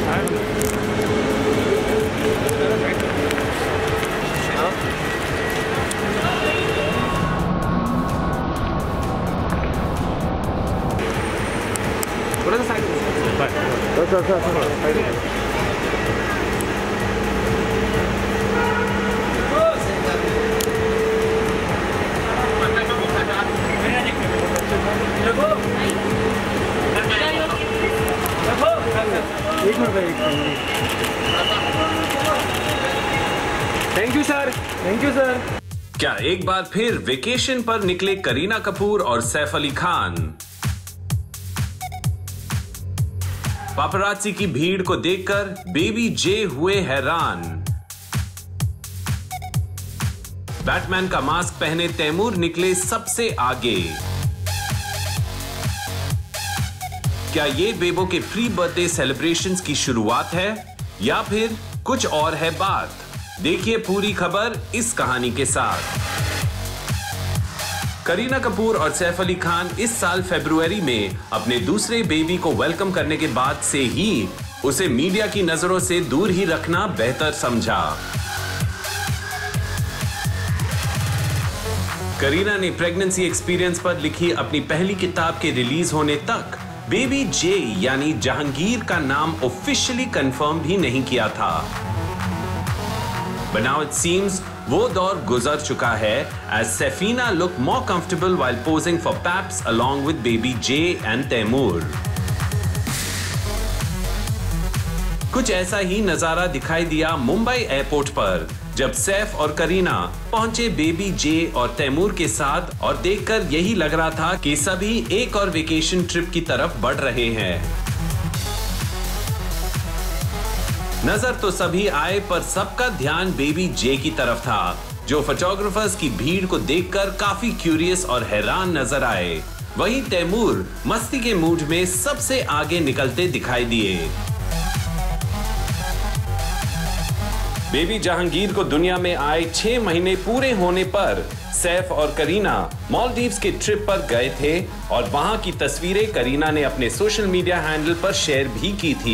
Thank you sir, thank you sir. क्या एक बार फिर वेकेशन पर निकले करीना कपूर और सैफ अली खान? पापरात्सी की भीड़ को देखकर बेबी जे हुए हैरान। बैटमैन का मास्क पहने तैमूर निकले सबसे आगे। क्या ये बेबो के प्री बर्थडे सेलिब्रेशंस की शुरुआत है या फिर कुछ और है बात? देखिए पूरी खबर इस कहानी के साथ। करीना कपूर और सैफ अली खान इस साल फरवरी में अपने दूसरे बेबी को वेलकम करने के बाद से ही उसे मीडिया की नजरों से दूर ही रखना बेहतर समझा। करीना ने प्रेगनेंसी एक्सपीरियंस पर लिखी अपनी पहली किताब के रिलीज होने तक बेबी जे यानी जहांगीर का नाम ऑफिशियली कंफर्म भी नहीं किया था। But now it seems वो दौर गुजर चुका है as Safina look more comfortable while posing for paps along with baby Jay and Taimur. कुछ ऐसा ही नजारा दिखाई दिया मुंबई एयरपोर्ट पर जब सैफ और करीना पहुंचे बेबी जे और तैमूर के साथ और देखकर यही लग रहा था कि सभी एक और वेकेशन ट्रिप की तरफ बढ़ रहे हैं। नजर तो सभी आए पर सबका ध्यान बेबी जे की तरफ था जो फोटोग्राफर्स की भीड़ को देखकर काफी क्यूरियस और हैरान नजर आए। वहीं तैमूर मस्ती के मूड में सबसे आगे निकलते दिखाई दिए। बेबी जहांगीर को दुनिया में आए 6 महीने पूरे होने पर सैफ और करीना मालदीव्स के ट्रिप पर गए थे और वहां की तस्वीरें करीना ने अपने सोशल मीडिया हैंडल पर शेयर भी की थी।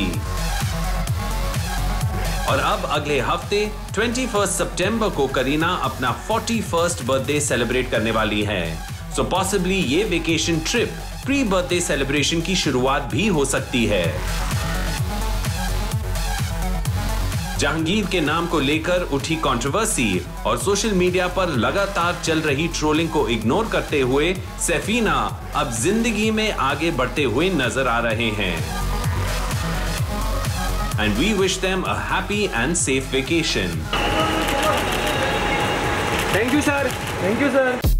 और अब अगले हफ्ते 21 सितंबर को करीना अपना 41st बर्थडे सेलिब्रेट करने वाली है। सो पॉसिबली ये vacation trip pre birthday celebration की शुरुआत भी हो सकती है। जहांगीर के नाम को लेकर उठी कंट्रोवर्सी और सोशल मीडिया पर लगातार चल रही ट्रोलिंग को इग्नोर करते हुए सैफीना अब जिंदगी में आगे बढ़ते हुए नजर आ रहे हैं। And we wish them a happy and safe vacation. Thank you, sir. Thank you, sir.